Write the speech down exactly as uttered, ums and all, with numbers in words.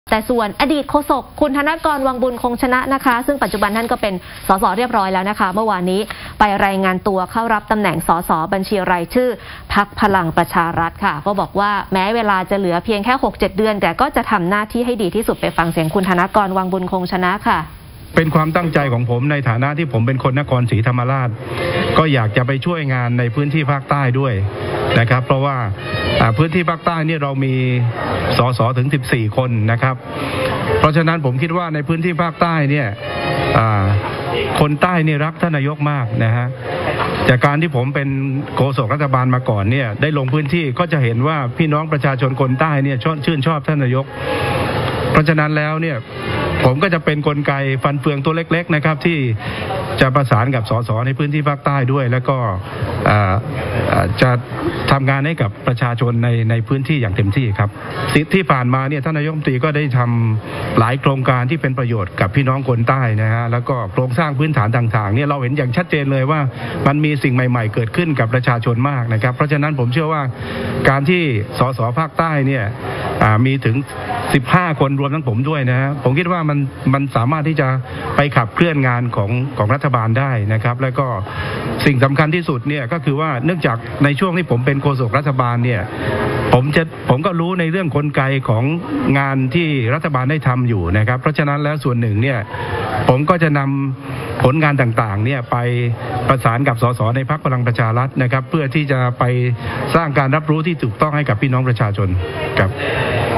แต่ส่วนอดีตโฆษกคุณธนกรวังบุญคงชนะนะคะซึ่งปัจจุบันท่านก็เป็นสสเรียบร้อยแล้วนะคะเมื่อวานนี้ไปรายงานตัวเข้ารับตำแหน่งสสบัญชีรายชื่อพรรคพลังประชารัฐค่ะก็บอกว่าแม้เวลาจะเหลือเพียงแค่ หกเจ็ด เดือนแต่ก็จะทำหน้าที่ให้ดีที่สุดไปฟังเสียงคุณธนกรวังบุญคงชนะค่ะเป็นความตั้งใจของผมในฐานะที่ผมเป็นคนนครศรีธรรมราชก็อยากจะไปช่วยงานในพื้นที่ภาคใต้ด้วยนะครับเพราะว่าพื้นที่ภาคใต้นี่เรามีสสถึงสิบสี่คนนะครับเพราะฉะนั้นผมคิดว่าในพื้นที่ภาคใต้เนี่ยคนใต้นี่รักท่านนายกมากนะฮะจากการที่ผมเป็นโฆษกรัฐบาลมาก่อนเนี่ยได้ลงพื้นที่ก็จะเห็นว่าพี่น้องประชาชนคนใต้เนี่ยชื่นชอบท่านนายกเพราะฉะนั้นแล้วเนี่ยผมก็จะเป็นกลไกฟันเฟืองตัวเล็กๆนะครับที่จะประสานกับสสในพื้นที่ภาคใต้ด้วยแล้วก็จะทำงานให้กับประชาชนในในพื้นที่อย่างเต็มที่ครับที่ผ่านมาเนี่ยท่านนายกรัฐมนตรีก็ได้ทำหลายโครงการที่เป็นประโยชน์กับพี่น้องคนใต้นะฮะแล้วก็โครงสร้างพื้นฐานต่างๆเนี่ยเราเห็นอย่างชัดเจนเลยว่ามันมีสิ่งใหม่ๆเกิดขึ้นกับประชาชนมากนะครับเพราะฉะนั้นผมเชื่อว่าการที่สสภาคใต้เนี่ยมีถึงสิบห้าคนรวมทั้งผมด้วยนะฮะผมคิดว่ามันมันสามารถที่จะไปขับเคลื่อนงานของของรัฐบาลได้นะครับแล้วก็สิ่งสำคัญที่สุดเนี่ยก็คือว่าเนื่องจากในช่วงที่ผมเป็นโฆษกรัฐบาลเนี่ยผมจะผมก็รู้ในเรื่องกลไกของงานที่รัฐบาลได้ทำอยู่นะครับเพราะฉะนั้นแล้วส่วนหนึ่งเนี่ยผมก็จะนำผลงานต่างๆเนี่ยไปประสานกับสสในพรรคพลังประชารัฐนะครับเพื่อที่จะไปสร้างการรับรู้ที่ถูกต้องให้กับพี่น้องประชาชนครับ